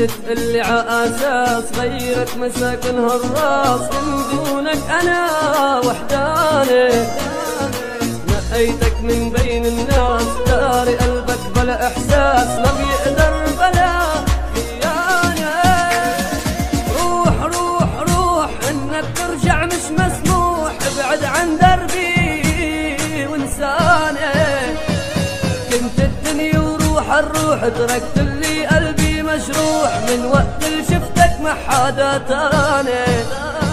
تقلي عأساس غيرك مساكن هالراس، من دونك أنا وحداني. نقيتك من بين الناس، داري قلبك بلا إحساس، ما بيقدر بلا خيانة. روح روح روح إنك ترجع مش مسموح، ابعد عن دربي وانساني. كنت الدنيا وروح الروح، تركت اللي قلبي مجروح، من وقت اللي شفتك ما حدا تراني.